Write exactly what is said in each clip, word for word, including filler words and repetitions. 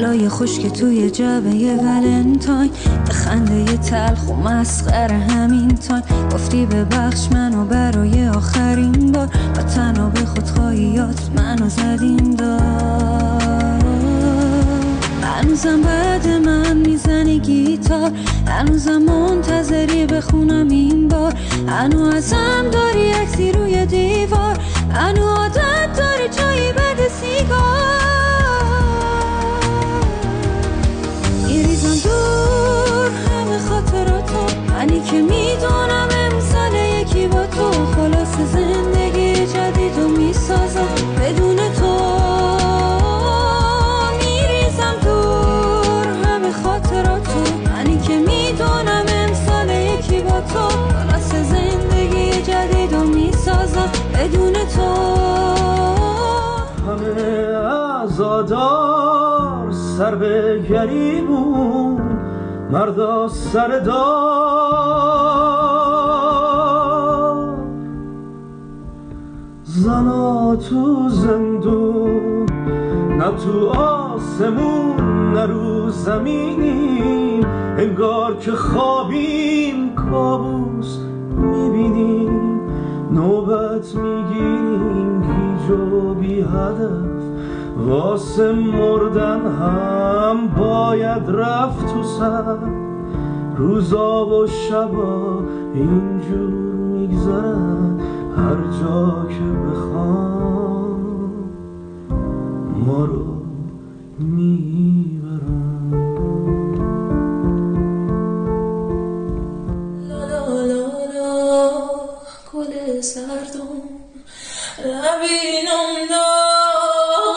چای خشک توی جبه ولنتاین، یه خنده یه تلخ و مسخره همین تایم. گفتی ببخش منو برای آخرین بار، و تنها به خودخواهیات منو زدیم دار. هنوزم بعد من میزنی گیتار، هنوزم منتظری بخونم این بار، هنو ازم داری عکسی روی دیوار، هنو عادت داری جایی بد سیگار. میریزم دور همه خاطراتو، منی که میدونم امسال یکی با تو، خلاص زندگی جدیدو میسازم بدون تو. میریزم دور همه خاطراتو، منی که میدونم امسال یکی با تو، خلاص زندگی جدیدو میسازم بدون تو. همه عزادار سر به گریمون، مردا سر دار، زنا تو زندون، نه تو آسمون نه رو زمینیم، انگار که خوابیم کابوس میبینیم، نوبت میگیریم گیج و بی هدف، واسه مردن هم باید رفت تو سر. روزا و شبا اینجور میگذرن، هر جا که بخوام ما رو میبرن. لا لا لا لا گل زردم نبینم داغ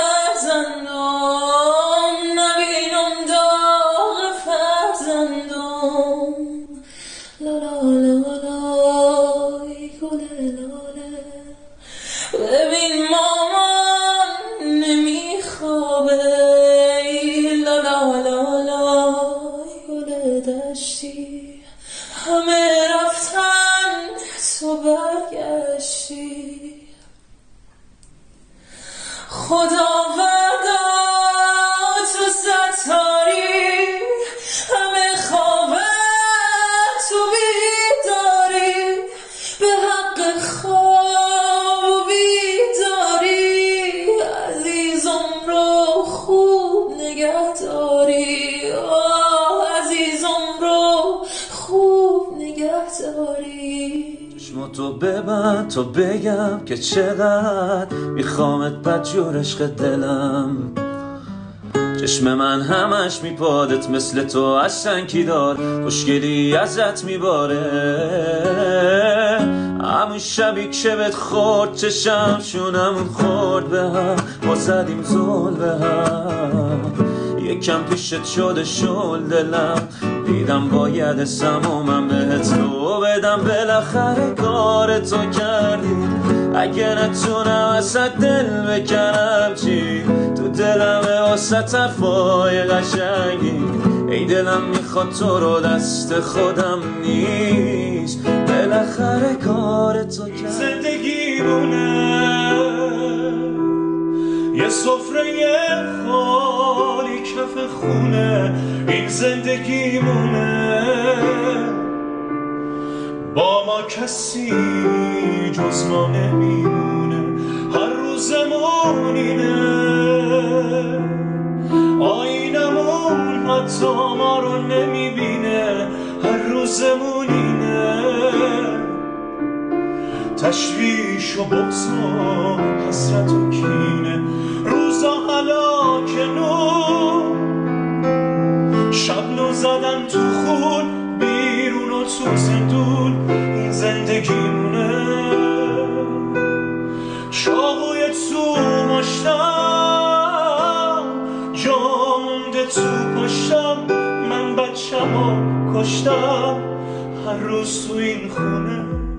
فرزندم، نبینم داغ فرزندم. لا لا لا لا گل لاله ببین مامان نمیخوابه. لا لا لا لا گل دشتی همه رفتن تو برگشتی. خداوندا تو ستاری، همه خوابه تو بیداری، به حق خواب و بیداری، عزیزم رو خوب نگه داری. آه عزیزم رو خوب نگه داری. چشماتو ببند تا بگم که چقدر میخوامت بدجور عشق دلم. چشم من همش میپادت مثل تو اشنکی دار، خوشگلی ازت میباره. همون شبی که بهت خورد چشم شونمون خورد به هم، ما زدیم زل به هم. یکم پیشت شده شل دلم، دیدم باید سمومم بهت رو بدم. بالاخره کار تو کردی، اگه نتونم وسط دل بکنم چی؟ تو دلمه واسه طرفای قشنگی، ای دلم میخواد تو رو دست خودم نیست. بالاخره کار تو کردی. زندگیمونه یه سفره خالی کف خونه، این زندگیمونه با ما کسی جز ما نمیمونه. هر روزمون اینه، آینمون حتی ما رو نمیبینه. هر روزمون اینه، تشویش و بغض و حسرت و کینه. روزا هلاک نو، شب نو زدن تو خون، بیرون و تو زندون، این زندگیمونه. چاقوی تو ماشتم، جامونده تو پشتم، من بچم و کشتم هر روز تو این خونه.